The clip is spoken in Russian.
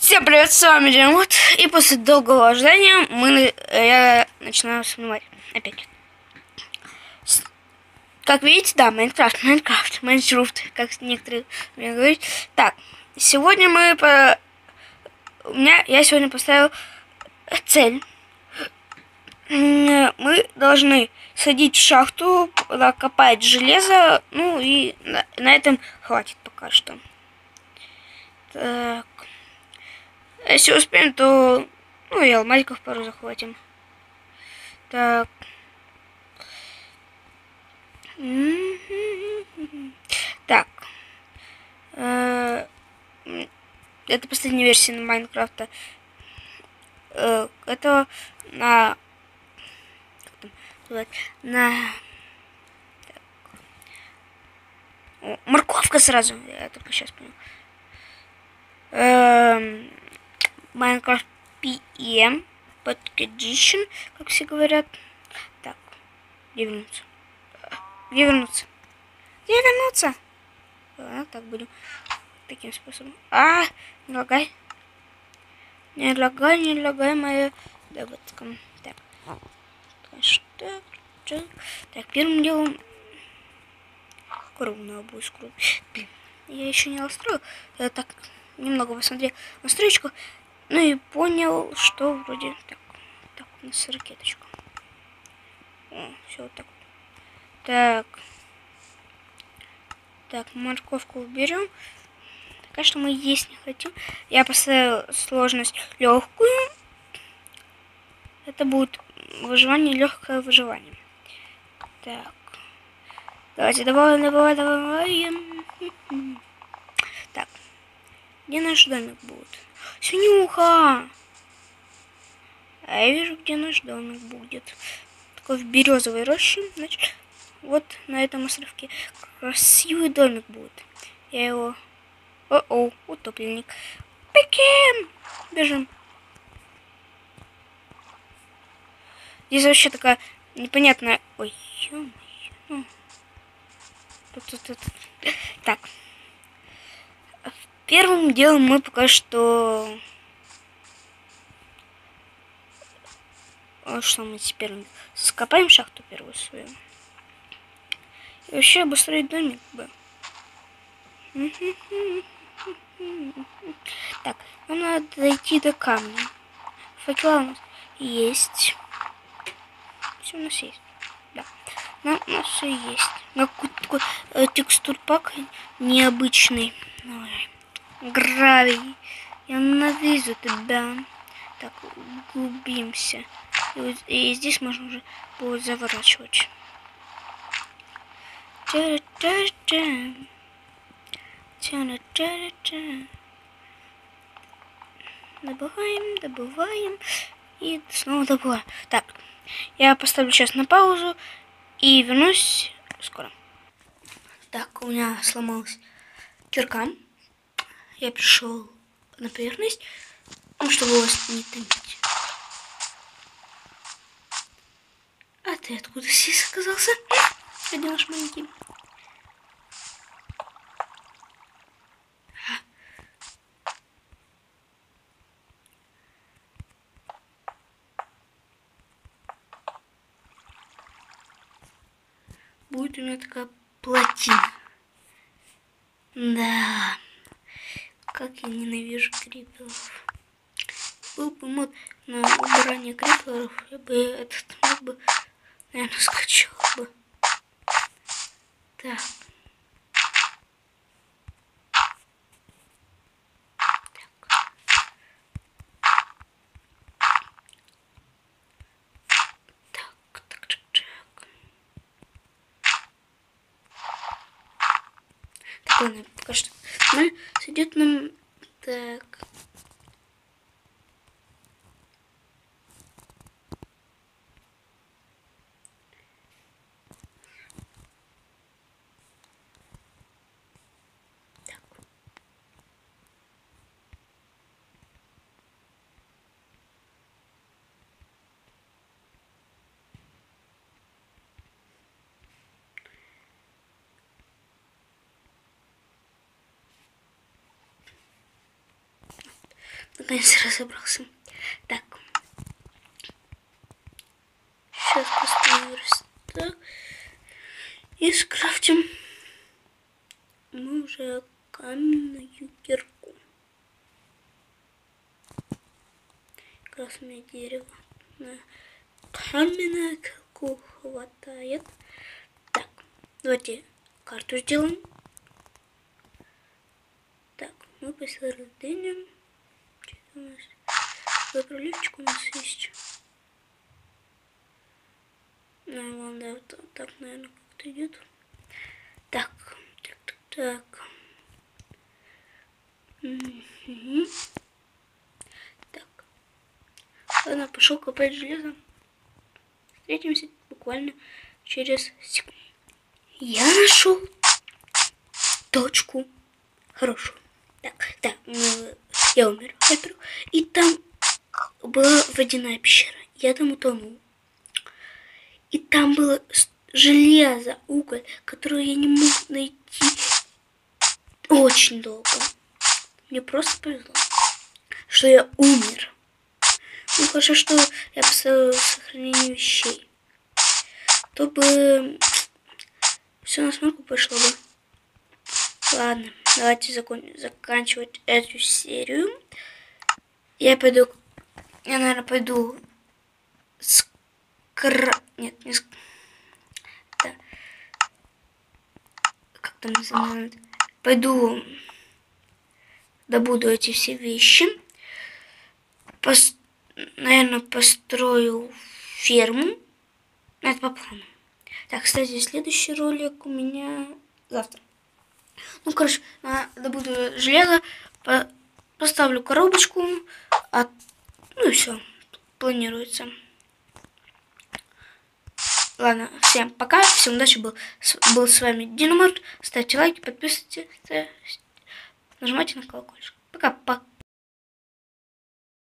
Всем привет, с вами Димут. И после долгого ожидания я начинаю снимать опять. Как видите, да, Майнкрафт, как некоторые мне говорят. Так, сегодня я сегодня поставил цель. Мы должны садить в шахту, копать железо, ну и на этом хватит пока что. Так. Если успеем, то и алмазиков пару захватим. Так. Так. Это последняя версия Майнкрафта. Это на... морковка сразу. Я только сейчас понял. Minecraft PM Pod Edition, как все говорят. Так, где вернуться? Где вернуться? Где вернуться? Так будем. Таким способом. Не лагай. Не лагай, моя девочка. Так. Так, первым делом корову надо будет скрутить. Я еще не настроил. Я так немного посмотрел настройку. Ну и понял, что вроде так. Так, у нас ракеточка. Все вот так. Так, морковку уберем. Конечно, мы есть не хотим. Я поставил сложность легкую. Это будет выживание, легкое выживание. Так. Давайте добавим. Так. Где наш домик будет? Синюха! А я вижу, где наш домик будет. Такой в березовой роще. Значит, вот на этом островке красивый домик будет. Я его... О-о, утопленник. Пикем! Бежим. Здесь вообще такая непонятная... Ой, ё-моё. Так. Первым делом мы пока что... Что мы теперь скопаем шахту первую свою. И вообще обустроить домик бы. Так, нам надо дойти до камня. Факела у нас есть. Все у нас есть. Да. У нас все есть. Какой-то такой текстурпак необычный. Гравий. Я ненавижу тебя. Так, углубимся. И здесь можно уже будет заворачивать. Добываем. И снова добываем. Так, я поставлю сейчас на паузу и вернусь скоро. Так, у меня сломалась кирка. Я пришел на поверхность, чтобы вас не томить. А ты откуда здесь оказался? Где наш маленький? Будет у меня такая плотина. Да. Как я ненавижу криперов. Был бы мод на убирание криперов, я бы этот мод бы, наверное, скачал бы. Так. Так, ладно, пока что сойдет нам. Так. наконец разобрался. Так. Сейчас поставим верстак. И скрафтим мы уже каменную кирку. Красное дерево. На каменную кирку хватает. Так, давайте карту сделаем. Так, мы посередине. Что у нас? Заправлевочка у нас есть. Ну, ладно, да, так, наверное, как-то идет. Так. Угу. Так. Ладно, пошел копать железо. Встретимся буквально через секунду. Я нашел точку хорошую. Так, да, я умер, во-первых. И там была водяная пещера. Я там утонул. И там было железо, уголь, которое я не мог найти очень долго. Мне просто повезло, что я умер. Ну, хорошо, что я поставила сохранение вещей. То бы все на смарку пошло бы. Ладно, давайте заканчивать эту серию. Я, наверное, пойду Нет, не да. Как там называют? Пойду добуду эти все вещи. Наверное, построю ферму. Это по плану. Так, кстати, следующий ролик у меня завтра. Ну, короче, добуду железо, поставлю коробочку, ну и все, планируется. Ладно, всем пока, всем удачи, был с вами Динамарт. Ставьте лайки, подписывайтесь, нажимайте на колокольчик. Пока-пока.